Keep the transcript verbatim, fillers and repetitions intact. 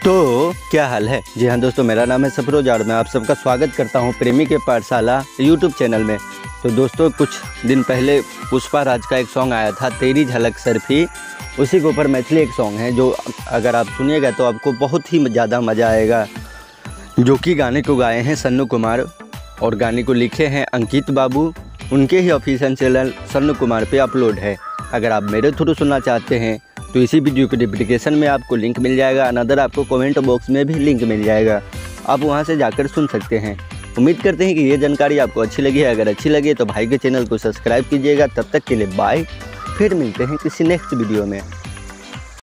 तो क्या हाल है। जी हाँ दोस्तों, मेरा नाम है सफरोज और मैं आप सबका स्वागत करता हूँ प्रेमी के पाठशाला यूट्यूब चैनल में। तो दोस्तों, कुछ दिन पहले पुष्पा राज का एक सॉन्ग आया था, तेरी झलक सरफी। उसी के ऊपर मैथिली एक सॉन्ग है जो अगर आप सुनिएगा तो आपको बहुत ही ज़्यादा मज़ा आएगा। जो कि गाने को गाए हैं सन्नू कुमार और गाने को लिखे हैं अंकित बाबू। उनके ही ऑफिशियल चैनल सन्नू कुमार पे अपलोड है। अगर आप मेरे थ्रू सुनना चाहते हैं तो इसी वीडियो के डिस्क्रिप्शन में आपको लिंक मिल जाएगा, अनदर आपको कमेंट बॉक्स में भी लिंक मिल जाएगा, आप वहां से जाकर सुन सकते हैं। उम्मीद करते हैं कि ये जानकारी आपको अच्छी लगी है। अगर अच्छी लगी तो भाई के चैनल को सब्सक्राइब कीजिएगा। तब तक के लिए बाय, फिर मिलते हैं किसी नेक्स्ट वीडियो में।